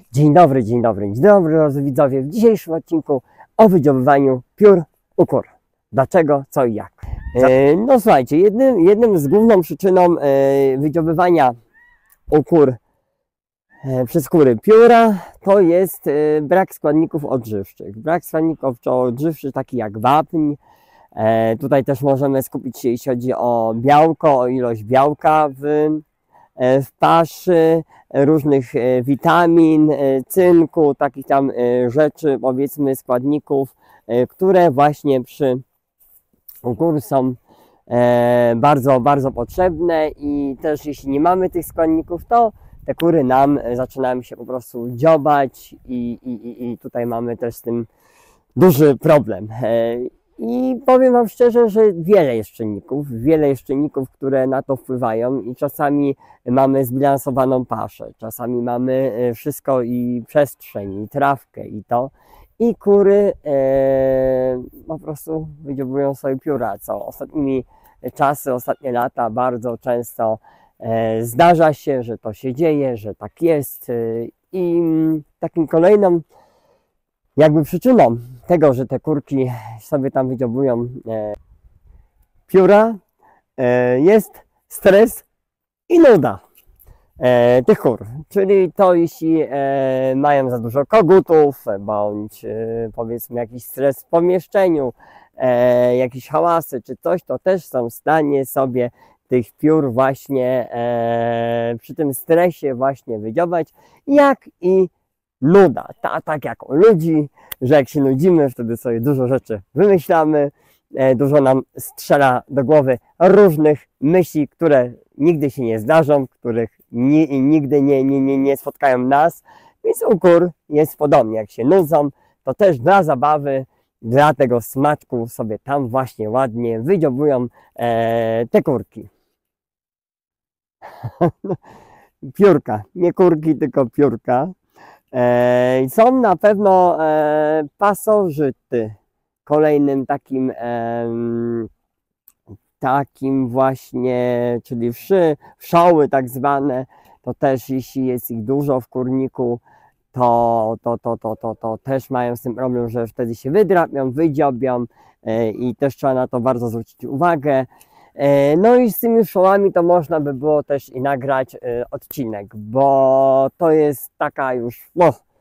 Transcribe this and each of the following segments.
Dzień dobry, drodzy widzowie. W dzisiejszym odcinku o wydziobywaniu piór u kur. Dlaczego, co i jak. No słuchajcie, jednym z główną przyczyną wydziobywania u kur przez kury pióra to jest brak składników odżywczych. Brak składników odżywczych takich jak wapń. Tutaj też możemy skupić się, jeśli chodzi o białko, o ilość białka w paszy, różnych witamin, cynku, takich tam rzeczy, powiedzmy składników, które właśnie u kur są bardzo, bardzo potrzebne i też jeśli nie mamy tych składników, to te kury nam zaczynają się po prostu dziobać i tutaj mamy też z tym duży problem. I powiem Wam szczerze, że wiele jest czynników, które na to wpływają i czasami mamy zbilansowaną paszę, czasami mamy wszystko i przestrzeń, i trawkę i to. I kury po prostu wydziobują sobie pióra, co ostatnie lata bardzo często zdarza się, że to się dzieje, że tak jest. I takim kolejną jakby przyczyną tego, że te kurki sobie tam wydziobują pióra, jest stres i nuda tych kur. Czyli to, jeśli mają za dużo kogutów, bądź powiedzmy jakiś stres w pomieszczeniu, jakieś hałasy czy coś, to też są w stanie sobie tych piór właśnie przy tym stresie właśnie wydziobać, jak i nuda, tak jak u ludzi, że jak się nudzimy, wtedy sobie dużo rzeczy wymyślamy, dużo nam strzela do głowy różnych myśli, które nigdy się nie zdarzą, których nigdy nie spotkają nas, więc u kur jest podobnie, jak się nudzą, to też dla zabawy, dla tego smaczku sobie tam właśnie ładnie wydziobują te kurki. Piórka, nie kurki, tylko piórka. Są na pewno pasożyty. Kolejnym takim właśnie, czyli wszoły tak zwane, to też jeśli jest ich dużo w kurniku, to też mają z tym problem, że wtedy się wydrapią, wydziobią i też trzeba na to bardzo zwrócić uwagę. No i z tymi wszołami to można by było też i nagrać odcinek, bo to jest taka już,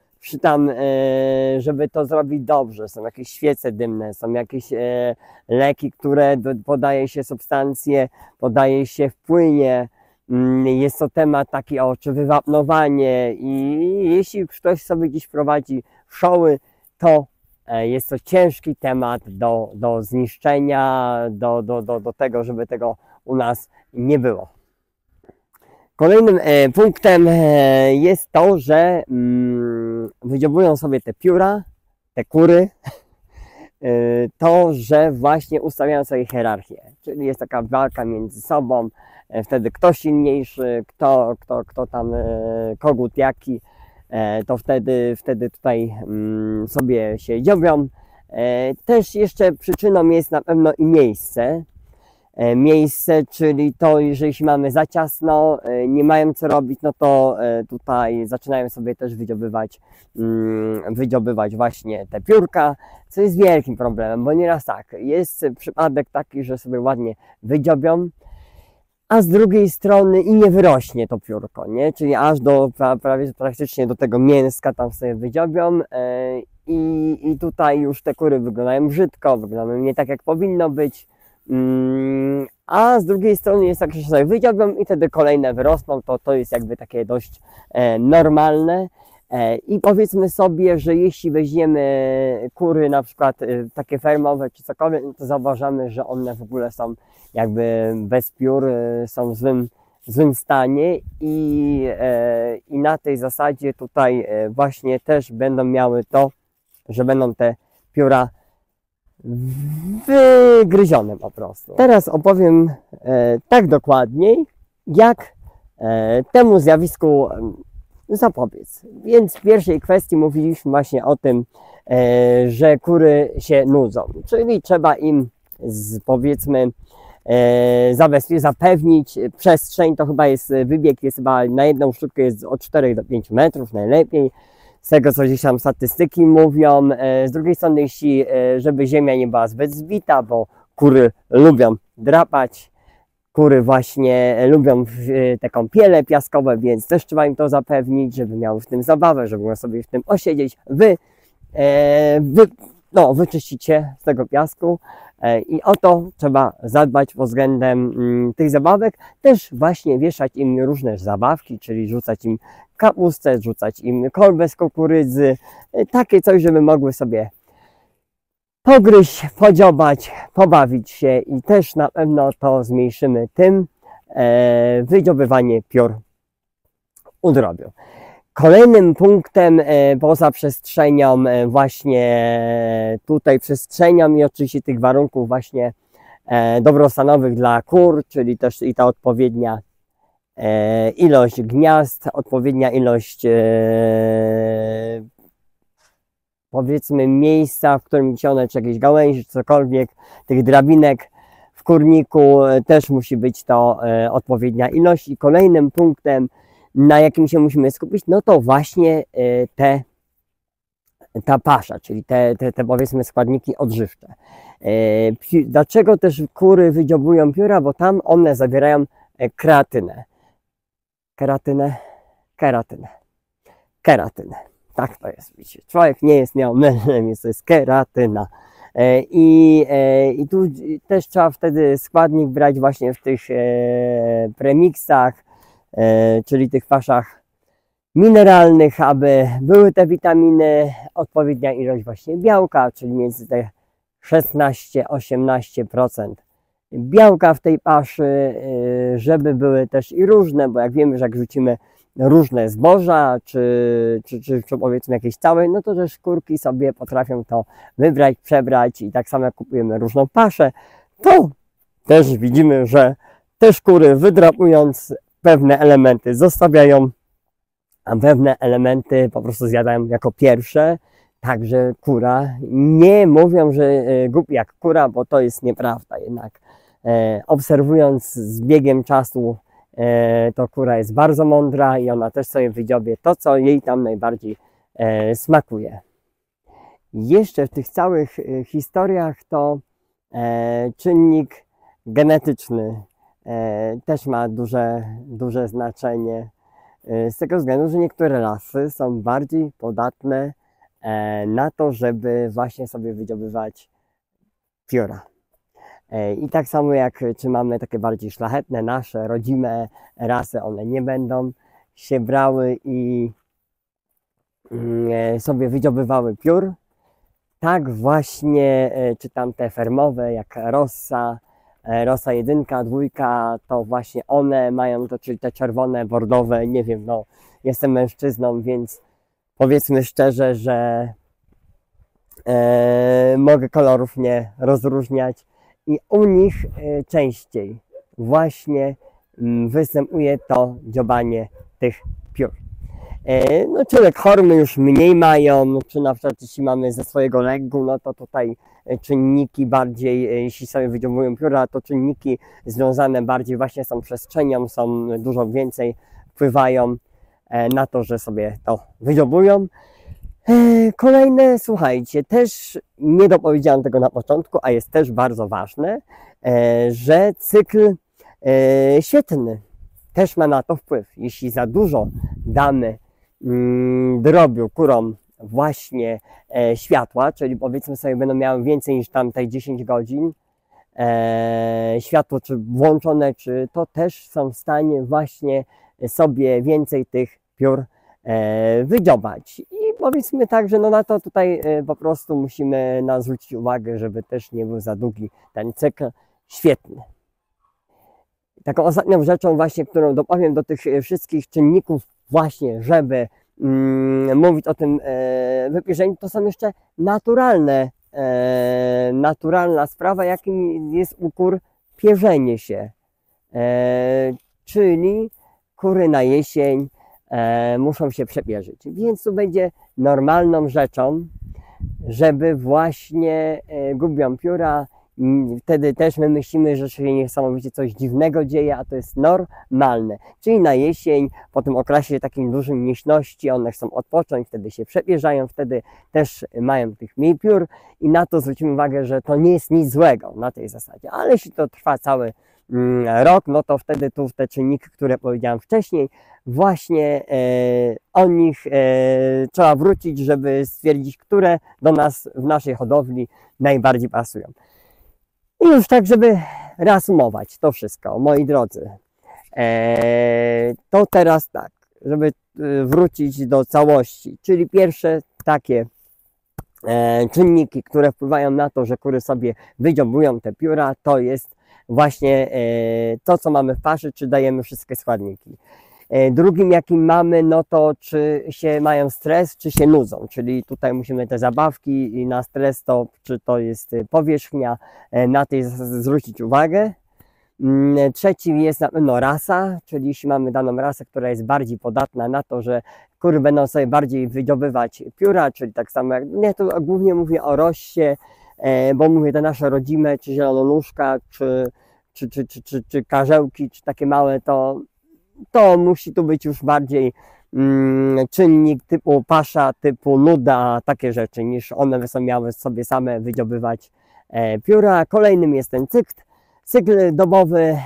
żeby to zrobić dobrze, są jakieś świece dymne, są jakieś leki, które podaje się substancje, podaje się w płynie, jest to temat taki czy wywapnowanie i jeśli ktoś sobie gdzieś prowadzi wszoły, to jest to ciężki temat do zniszczenia, do tego, żeby tego u nas nie było. Kolejnym punktem jest to, że wydziobują sobie te pióra, te kury, to, że właśnie ustawiają sobie hierarchię, czyli jest taka walka między sobą, wtedy kto silniejszy, kto tam kogut jaki, to wtedy tutaj sobie się dziobią. Też jeszcze przyczyną jest na pewno i miejsce, czyli to, że jeśli mamy za ciasno, nie mają co robić, no to tutaj zaczynają sobie też wydziobywać właśnie te piórka, co jest wielkim problemem, bo nieraz tak, jest przypadek taki, że sobie ładnie wydziobią, a z drugiej strony i nie wyrośnie to piórko, nie? Czyli aż praktycznie do tego mięska tam sobie wydziobią i tutaj już te kury wyglądają brzydko, wyglądają nie tak jak powinno być, a z drugiej strony jest tak, że sobie wydziobią i wtedy kolejne wyrosną, to jest jakby takie dość normalne. I powiedzmy sobie, że jeśli weźmiemy kury na przykład takie fermowe czy cokolwiek, to zauważamy, że one w ogóle są jakby bez piór, są w złym stanie i na tej zasadzie tutaj właśnie też będą miały to, że będą te pióra wygryzione po prostu. Teraz opowiem tak dokładniej, jak temu zjawisku zapobiec. Więc w pierwszej kwestii mówiliśmy właśnie o tym, że kury się nudzą, czyli trzeba im powiedzmy zapewnić przestrzeń, to chyba jest wybieg, jest chyba na jedną sztukę jest od 4 do 5 metrów najlepiej, z tego co gdzieś tam statystyki mówią. Z drugiej strony, jeśli żeby ziemia nie była zbyt zbita, bo kury lubią drapać, kury właśnie lubią te kąpiele piaskowe, więc też trzeba im to zapewnić, żeby miały w tym zabawę, żeby mogły sobie w tym osiedzieć. Wyczyścić się z tego piasku i o to trzeba zadbać pod względem tych zabawek. Też właśnie wieszać im różne zabawki, czyli rzucać im kapustę, rzucać im kolbę z kukurydzy, takie coś, żeby mogły sobie pogryźć, podziobać, pobawić się i też na pewno to zmniejszymy tym wydziobywanie piór u drobiu. Kolejnym punktem poza przestrzenią właśnie tutaj przestrzenią i oczywiście tych warunków właśnie dobrostanowych dla kur, czyli też i ta odpowiednia ilość gniazd, odpowiednia ilość powiedzmy miejsca, w którym one czy jakieś gałęzi, czy cokolwiek, tych drabinek w kurniku też musi być to odpowiednia ilość. I kolejnym punktem, na jakim się musimy skupić, no to właśnie ta pasza, czyli te powiedzmy składniki odżywcze. Dlaczego też kury wydziobują pióra? Bo tam one zawierają kreatynę. Keratynę. Tak to jest, widzicie. Człowiek nie jest nieomylny, więc to jest keratyna. I tu też trzeba wtedy składnik brać właśnie w tych premiksach, czyli tych paszach mineralnych, aby były te witaminy, odpowiednia ilość właśnie białka, czyli między te 16-18% białka w tej paszy, żeby były też i różne, bo jak wiemy, że jak rzucimy różne zboża, czy powiedzmy jakieś całe, no to też kurki sobie potrafią to wybrać, przebrać i tak samo jak kupujemy różną paszę, to też widzimy, że też kury wydrapując pewne elementy zostawiają, a pewne elementy po prostu zjadają jako pierwsze. Także kura, nie mówią, że głupi jak kura, bo to jest nieprawda. Jednak obserwując z biegiem czasu, to kura jest bardzo mądra i ona też sobie wydziobie to, co jej tam najbardziej smakuje. Jeszcze w tych całych historiach to czynnik genetyczny też ma duże znaczenie. Z tego względu, że niektóre rasy są bardziej podatne na to, żeby właśnie sobie wydziobywać pióra. I tak samo jak czy mamy takie bardziej szlachetne, nasze rodzime rasy, one nie będą się brały i sobie wydziobywały piór. Tak właśnie, czy tam te fermowe, jak Rossa 1, 2, to właśnie one mają to, czyli te czerwone, bordowe, nie wiem, no jestem mężczyzną, więc powiedzmy szczerze, że mogę kolorów nie rozróżniać i u nich częściej właśnie występuje to dziobanie tych piór. No, czy leghorny już mniej mają, czy na przykład jeśli mamy ze swojego leggu, no to tutaj czynniki bardziej, jeśli sobie wydziobują pióra, to czynniki związane bardziej właśnie z tą przestrzenią, są dużo więcej wpływają na to, że sobie to wydziobują. Kolejne, słuchajcie, też nie dopowiedziałem tego na początku, a jest też bardzo ważne, że cykl świetlny też ma na to wpływ. Jeśli za dużo damy drobiu kurom właśnie światła, czyli powiedzmy sobie będą miały więcej niż tamtej 10 godzin światło czy włączone, czy to też są w stanie właśnie sobie więcej tych piór wydziobać. I powiedzmy tak, że no na to tutaj po prostu musimy zwrócić uwagę, żeby też nie był za długi ten cykl świetny. Taką ostatnią rzeczą właśnie, którą dopowiem do tych wszystkich czynników właśnie, żeby mówić o tym wypierzeniu, to są jeszcze naturalna sprawa, jakim jest u kur pierzenie się. Czyli kury na jesień muszą się przepierzyć. Więc tu będzie normalną rzeczą, żeby właśnie gubią pióra wtedy też my myślimy, że się niesamowicie coś dziwnego dzieje, a to jest normalne. Czyli na jesień, po tym okresie takim dużym nieśności, one chcą odpocząć, wtedy się przebierzają, wtedy też mają tych mniej piór i na to zwrócimy uwagę, że to nie jest nic złego na tej zasadzie. Ale jeśli to trwa cały rok, no to wtedy tu te czynniki, które powiedziałem wcześniej, właśnie o nich trzeba wrócić, żeby stwierdzić, które do nas w naszej hodowli najbardziej pasują. I już tak, żeby reasumować to wszystko, moi drodzy, to teraz tak, żeby wrócić do całości, czyli pierwsze takie czynniki, które wpływają na to, że kury sobie wydziobują te pióra, to jest właśnie to, co mamy w paszy, czy dajemy wszystkie składniki. Drugim, jakim mamy, no to czy się mają stres, czy się nudzą, czyli tutaj musimy te zabawki i na stres to, czy to jest powierzchnia, na tej zwrócić uwagę. Trzecim jest na pewno rasa, czyli jeśli mamy daną rasę, która jest bardziej podatna na to, że kury będą sobie bardziej wydobywać pióra, czyli tak samo jak, nie, to głównie mówię o roście, bo mówię te nasze rodzime, czy zielononóżka, czy karzełki, czy takie małe, to musi tu być już bardziej czynnik typu pasza, typu nuda, takie rzeczy, niż one są miały sobie same wydobywać pióra. Kolejnym jest ten cykl dobowy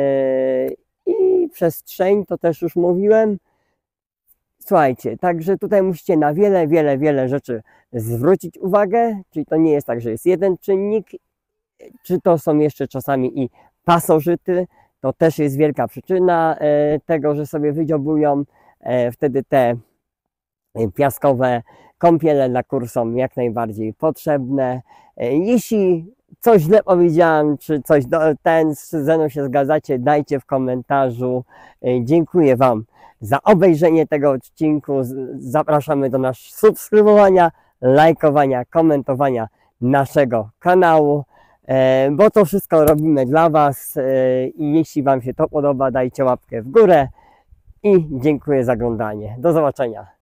i przestrzeń, to też już mówiłem. Słuchajcie, także tutaj musicie na wiele rzeczy zwrócić uwagę, czyli to nie jest tak, że jest jeden czynnik, czy to są jeszcze czasami i pasożyty, to też jest wielka przyczyna tego, że sobie wydziobują. Wtedy te piaskowe kąpiele dla kur są jak najbardziej potrzebne. Jeśli coś źle powiedziałem, czy coś ze mną się zgadzacie, dajcie w komentarzu. Dziękuję Wam za obejrzenie tego odcinku. Zapraszamy do nas subskrybowania, lajkowania, komentowania naszego kanału, bo to wszystko robimy dla Was i jeśli Wam się to podoba, dajcie łapkę w górę i dziękuję za oglądanie. Do zobaczenia.